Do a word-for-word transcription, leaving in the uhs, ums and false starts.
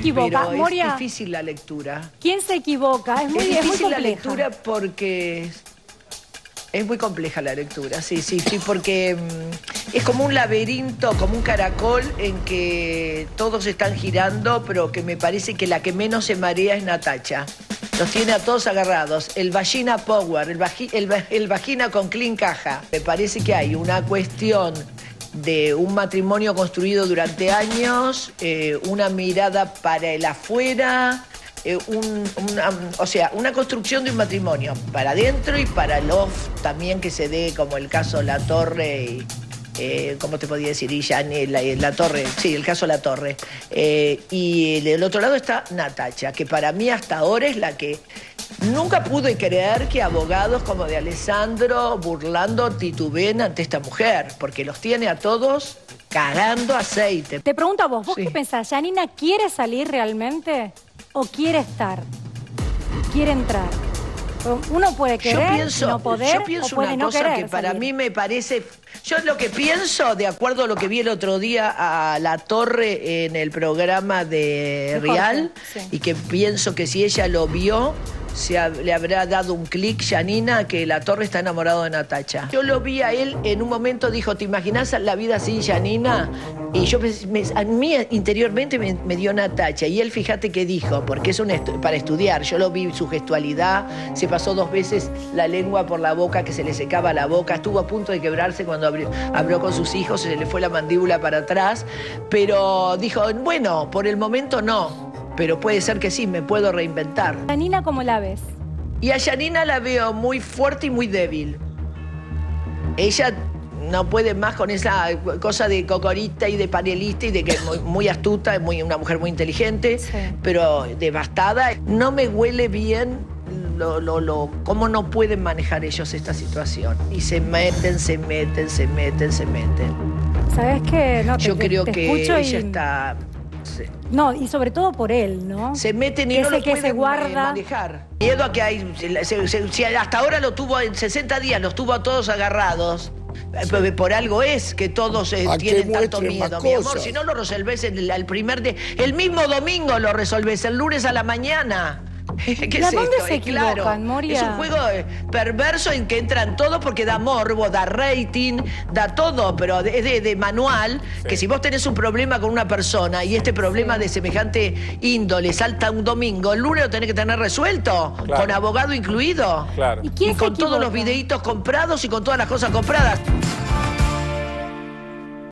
equivoca? pero Moria, es difícil la lectura. ¿Quién se equivoca? Es muy, es es muy difícil la compleja. lectura porque... Es muy compleja la lectura, sí, sí, sí, porque mm, es como un laberinto, como un caracol en que todos están girando, pero que me parece que la que menos se marea es Natacha. Los tiene a todos agarrados. El vagina power, el, vagi, el, el vagina con clean caja. Me parece que hay una cuestión de un matrimonio construido durante años, eh, una mirada para el afuera... Eh, un, una, o sea, una construcción de un matrimonio para adentro y para el off también, que se dé, como el caso La Torre y, eh, ¿cómo te podía decir? Y ya, la, la Torre, sí, el caso La Torre. Eh, y del otro lado está Natacha, que para mí hasta ahora es la que nunca pude creer que abogados como de Alessandro burlando titubeen ante esta mujer, porque los tiene a todos cagando aceite. Te pregunto a vos, ¿vos Sí. qué pensás? ¿Janina quiere salir realmente o quiere estar? ¿Quiere entrar? Uno puede querer, yo pienso, no poder, yo pienso o puede una no cosa querer que para salir. mí me parece... Yo lo que pienso, de acuerdo a lo que vi el otro día a La Torre en el programa de De Rial, Jorge, sí. y que pienso que si ella lo vio, se ha, le habrá dado un clic, Janina, que La Torre está enamorado de Natacha. Yo lo vi a él en un momento, dijo, ¿te imaginas la vida sin Janina? Y yo, me, a mí interiormente me, me dio Natacha. Y él, fíjate qué dijo, porque es un estu para estudiar. Yo lo vi, su gestualidad, se pasó dos veces la lengua por la boca, que se le secaba la boca, estuvo a punto de quebrarse cuando abrió, abrió con sus hijos, se le fue la mandíbula para atrás, pero dijo, bueno, por el momento no, pero puede ser que sí, me puedo reinventar. Janina, ¿cómo la ves? Y a Janina la veo muy fuerte y muy débil. Ella no puede más con esa cosa de cocorita y de panelista y de que es muy, muy astuta, es muy, una mujer muy inteligente, Sí. pero devastada. No me huele bien lo, lo, lo, cómo no pueden manejar ellos esta situación. Y se meten, se meten, se meten, se meten. ¿Sabes qué? No, te, Yo te, creo te que escucho ella y... está... Se, No, y sobre todo por él, ¿no? se meten y que no ese lo que pueden se guarda. manejar. Miedo a que hay... Se, se, se, hasta ahora lo tuvo en sesenta días, los tuvo a todos agarrados. Sí. Por algo es que todos eh, tienen tanto miedo, mi amor. Si no lo resolvés el, el primer día, el mismo domingo lo resolvés, el lunes a la mañana. ¿Qué es dónde esto? se Es claro, equivocan, Moria? es un juego perverso en que entran todos porque da morbo, da rating, da todo, pero es de, de manual, sí. Que si vos tenés un problema con una persona y este problema sí. de semejante índole salta un domingo, el lunes lo tenés que tener resuelto, claro. Con abogado incluido, claro. ¿Y, quién y con todos los videitos comprados y con todas las cosas compradas.